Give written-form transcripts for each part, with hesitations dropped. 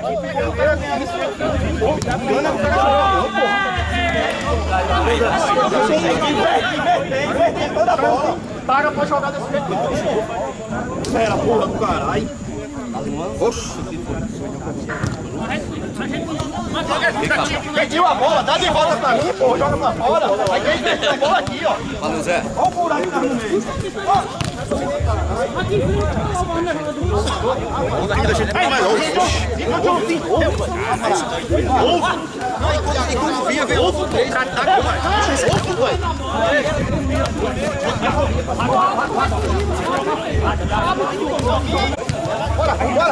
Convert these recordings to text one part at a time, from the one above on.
Toda bola. Para pra jogar desse jeito. Era porra do caralho. Oxi. Pediu a bola, dá de volta pra mim, pô, joga pra fora. Aí quem perdeu a bola aqui, ó. Valeu, Zé. Olha o buraco que tá no meio. Vamos daqui da gente pra mais longe. Ovo? Não, e quando via, vem ovo 3. Ovo, velho. Bora, bora.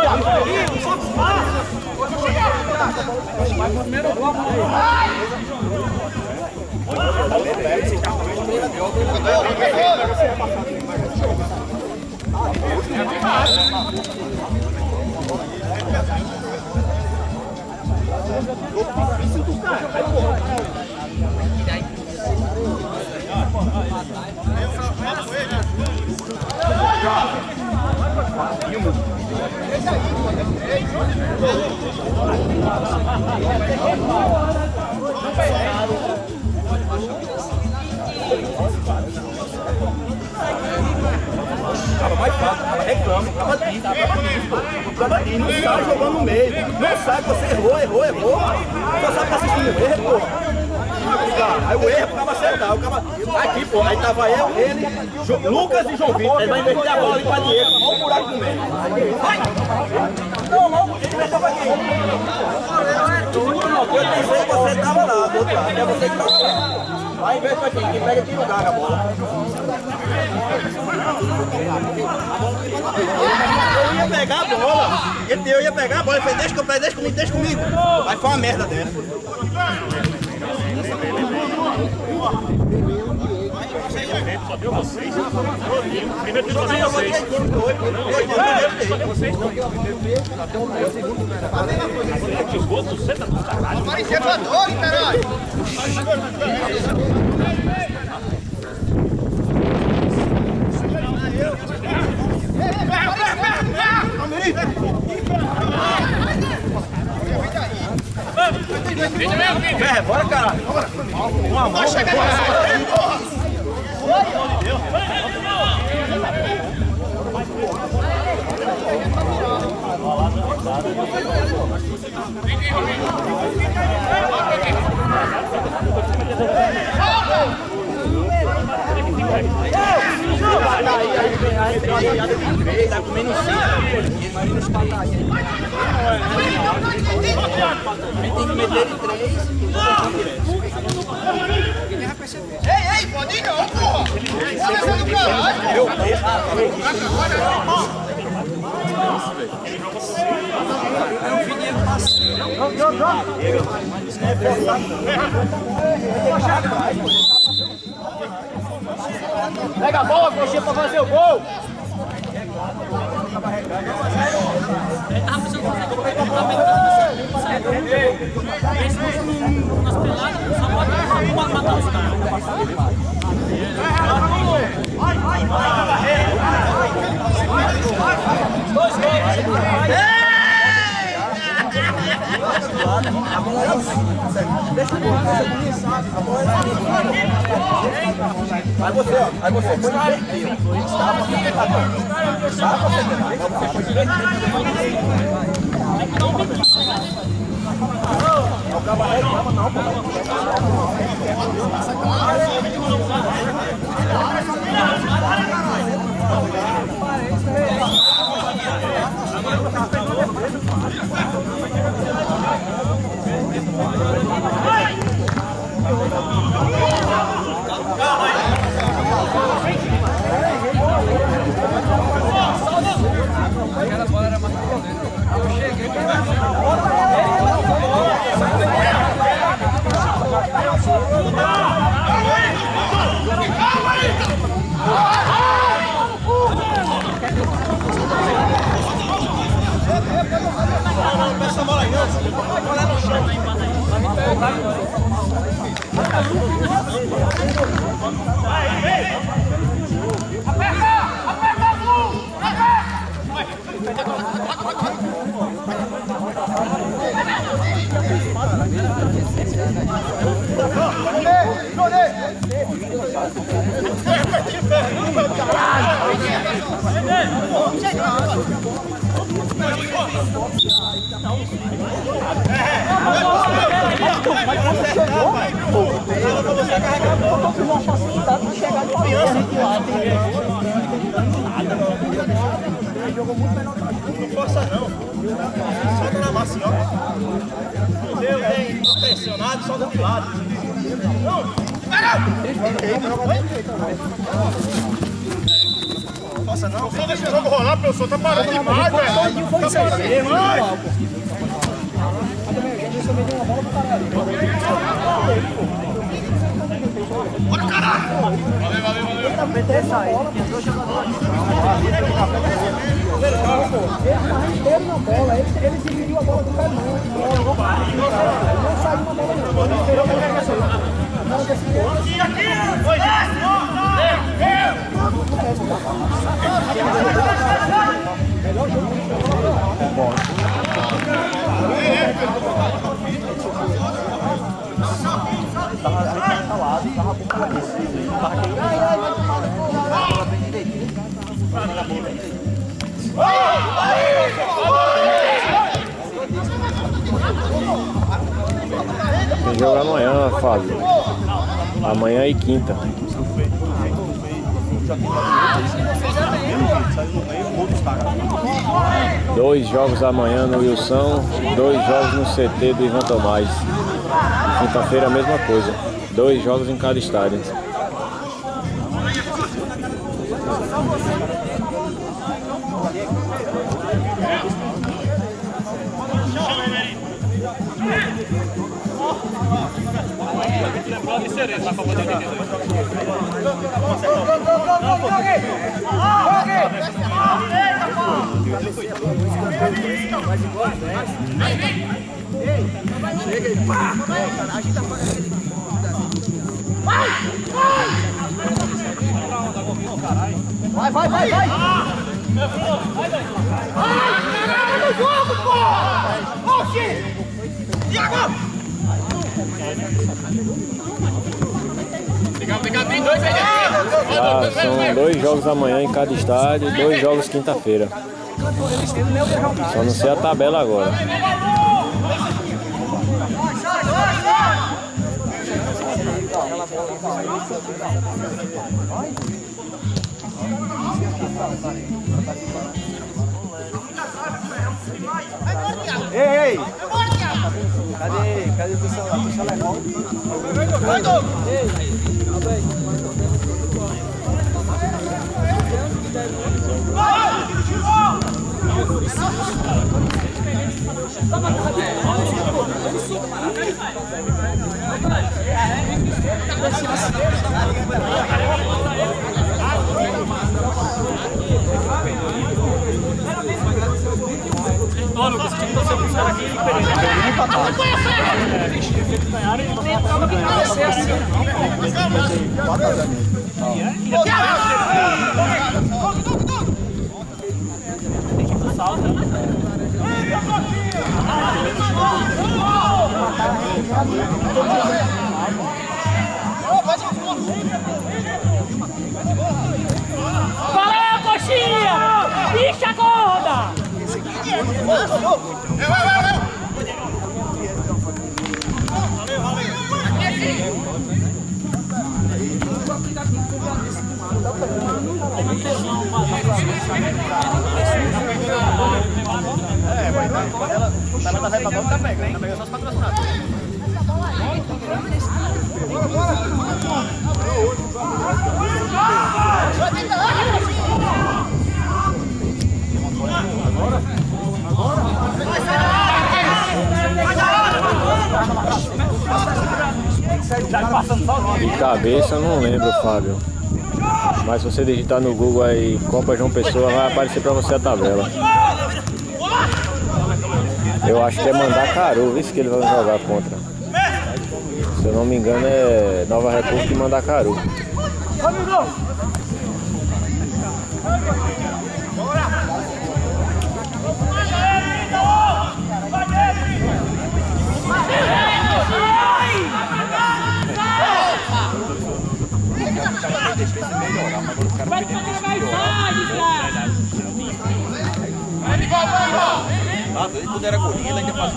Tava mais fácil, tava reclama, tava aqui, não sai jogando no meio, não sai, você errou, só sabe que assistindo o erro, pô. Aí o erro ficava acertado, aqui, pô, aí tava eu, ele, Lucas e João Vitor, ele vai inverter a bola ali pra direita, olha o buraco no meio. Não, ele vai acabar aqui. Eu pensei que você tava lá, do outro lado, é você que tava lá. Vai inverte pra quem pega aqui no lugar a bola. Eu ia pegar a bola, eu ia pegar a bola, ele fez, deixa comigo. Aí foi uma merda dela. Só deu vocês. Primeiro tempo só deu vocês. Só deu vocês. Agora que os outros, você tá do caralho. Apareceu pra dois, caralho. Bora, caralho. Vai chegar nessa aí, porra. Tá comendo um cinco. Tem que meter de 3. Ei, pode ir não, porra! Olha essa do caralho! É um vinheiro passeio. Pega a bola, coxinha, pra fazer o gol! Nas peladas, só pode matar os caras. Dois gols! Vai você, ó. Vai você. Foi divertido. Não, calma não, pô. Aquela bola era mais eu cheguei Essa bola aí, não. Olha no chão. Aperta, Lu! Não força não. Solta na massa, ó. Meu bem, pressionado, solta de lado. Não! Força não. Só deixa o jogo rolar, professor. Tá parando demais, velho. Tá parando demais. Bora, caralho! Valeu, valeu, valeu. Ele entrou jogador. Ele tava inteiro na bola, ele dividiu a bola do pé, não saiu na bola, não. Ele esperou pra pegar isso. Melhor jogo que tava instalado, tava bom pra isso. Tem jogo amanhã, Fábio. Amanhã e quinta. Dois jogos amanhã no Wilson, 2 jogos no CT do Ivan Tomás. Quinta-feira a mesma coisa. 2 jogos em cada estádio. Chega aí, pá! Agita pra ele. Vai! Vai! Vai! Vai! Caralho, no jogo, porra! Oxi! Thiago! Tem 2 aí. São 2 jogos amanhã em cada estádio, 2 jogos quinta-feira. Só não sei a tabela agora. Ei! Cadê o pessoal lá? O pessoal é bom. Ei! Ó, Lucas, tinha que você buscar aqui e Valeu, coxinha! Bicha gorda! Ela vai pra bola, tá pegando só os patrocinados. De cabeça eu não lembro, Fábio. Mas se você digitar no Google aí Copa João Pessoa, vai aparecer pra você a tabela. Eu acho que é Mandacaru, isso que ele vai jogar contra. Se eu não me engano é Nova República e Mandacaru. defesa melhorar, mas agora o cara Vai perdeu pra cá, desgraça! Ah, quando era gorila ainda fazia.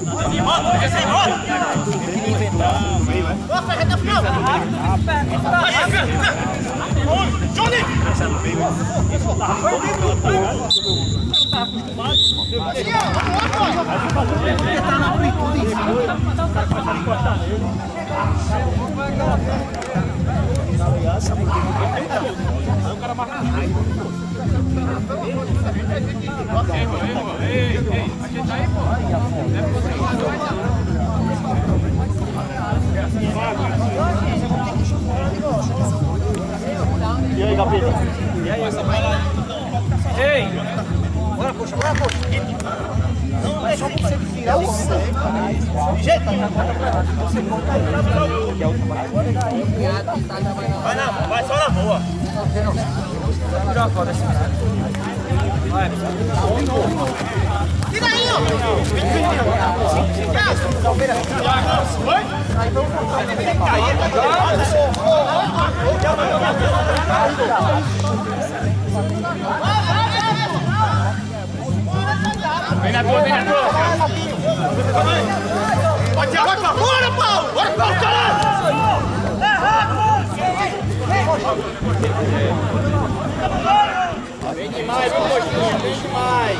E aí, capitão? Ei! Bora, poxa, bora, poxa! Não é só você virar o de jeito Vai na, vai só na boa. Tirar a foto desse cara. Vai. Tira aí, ó! Vem na tua, vem na tua. Pode ir, bora, Paulo! Bora, Paulo, caralho! Vem demais, Coxinha, vem demais.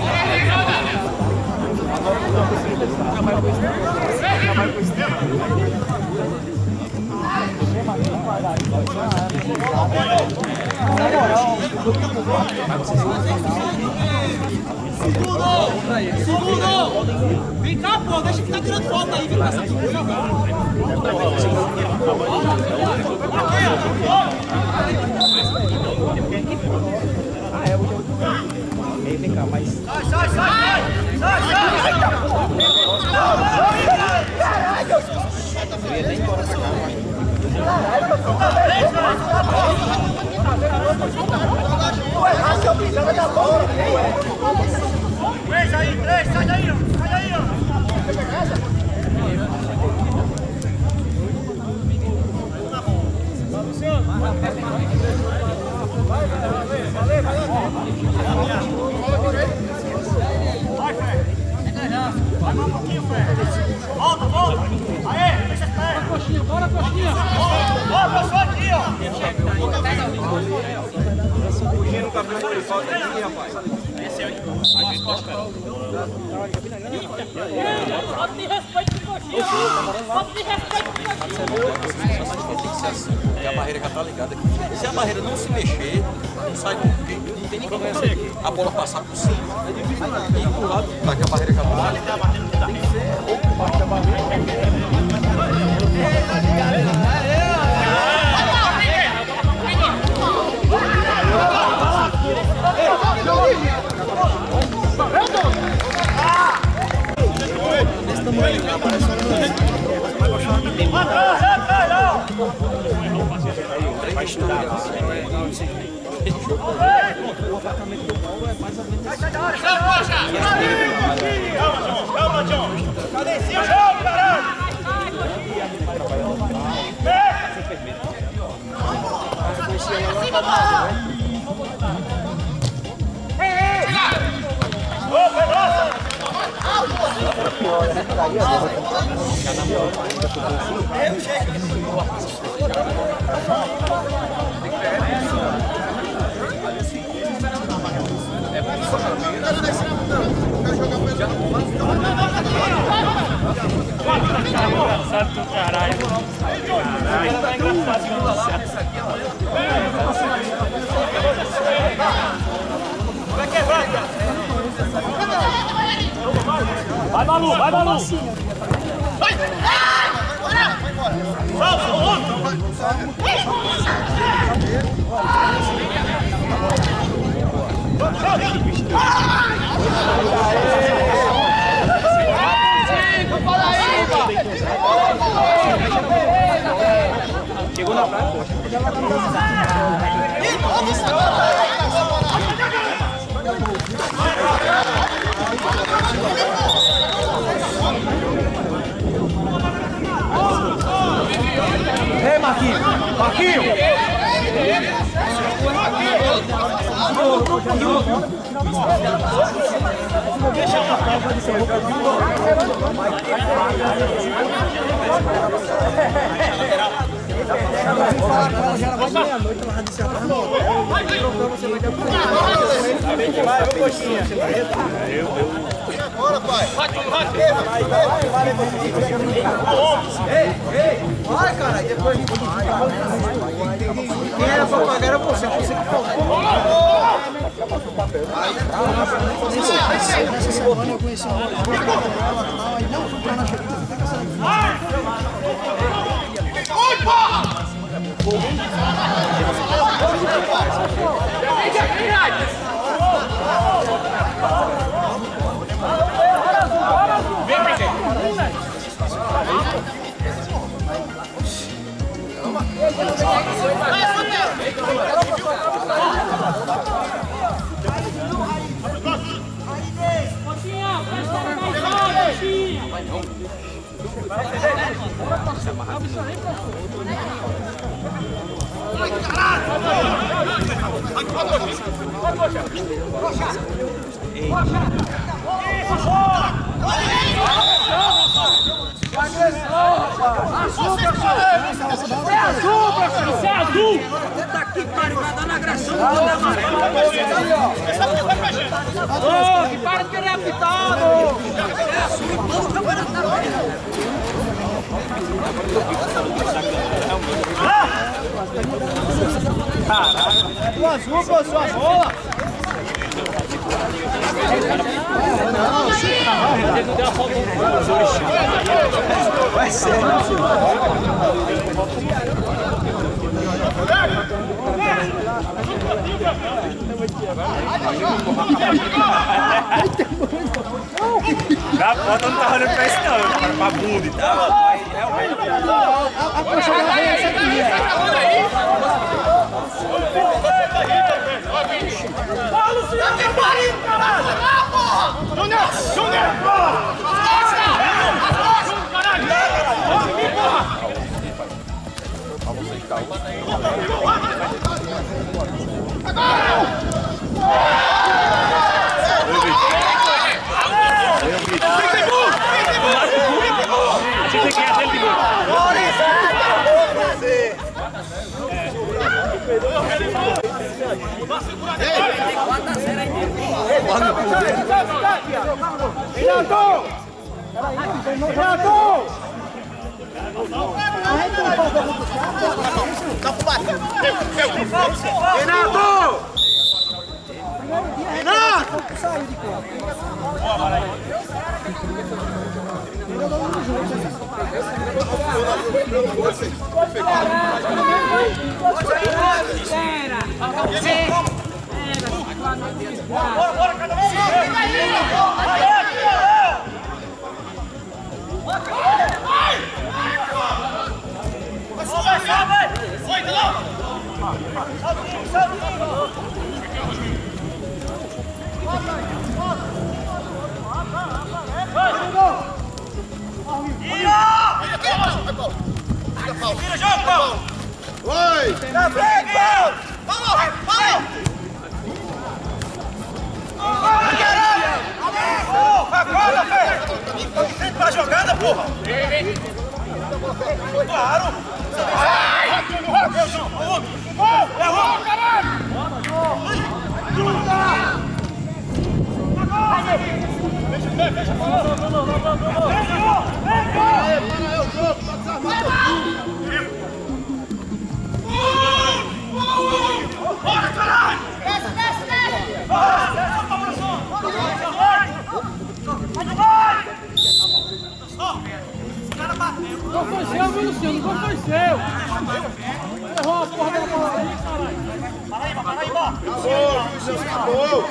Segundo! Vem cá, pô, deixa que tá tirando foto aí, vem cá. Vem cá, mas. Sai! Três aí, três, sai daí, ó! Sai daí, ó! Vai, Fé! Vai mais um pouquinho, Fé! Volta, volta! Aê, deixa as pernas! Coxinha, bora, coxinha! Volta, só aqui, ó! Coxinha no cabelo de falta aqui, rapaz. Esse é o mais costa. Falta de respeito pro coxinha! Falta de respeito pro coxinha! E a barreira já tá ligada aqui. Se a barreira não se mexer, não sai do não tem ninguém conseguir. A bola passar por cima e pro lado, tá que a barreira já tá ligada. Tem que ser ou por baixo da barreira. Vai estourar. Calma, John! Cadencia o jogo, caralho! Ô, Pedrosa! Engraçado do caralho. Vai quebrar, cara! Vai, Malu, vai, Malu! Vai! Solta, o outro! Chegou na praia, poxa. Ei, Marquinhos! Marquinhos! Bora, pai! Vai, cara! Depois quem era pra pagar era você que faltou. Nessa semana eu conheci um e não fui pra na chegada. Isso é azul! Tá aqui, pariu, vai dar na agressão. Ô, que para de querer apitado! O azul, pô, sua bola! Vai ser, Na foto não tá olhando pra isso não, pra bunda e tal. a puxada vem essa aqui. Paulo, se não tem marido, caralho! Júnior! Júnior! Vira, jogo, Paulo! Oi! Na frente, Paulo! Paulo! Paulo! Caralho! Acorda, velho! Sempre pra jogada, porra! Claro! Vai! Meu João! Errou, caralho! Fecha a bola! Para o jogo, tá desarmado aqui! Bora, caralho! Desce, desce, desce! Não foi seu, viu, Luciano? Não foi seu! Errou a porra da bola aí, caralho! Para aí, bora! Acabou, Luciano, acabou!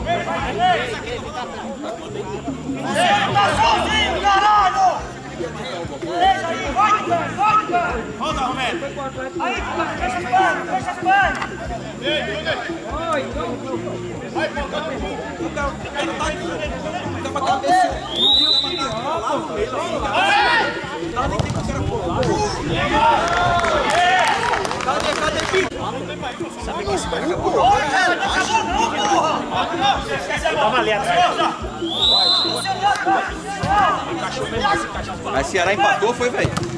Tá sozinho, caralho! Deixa aí, vai, vai! Volta, Romero! Aí, fecha as pernas, fecha as pernas! Vai, pô, o cara tá aqui, ele tá uma cabeça. Tá nem tem que ser pular. Cadê, cadê? aqui em cima, acabou. Tava ali atrás. Aí Ceará empatou, foi, velho.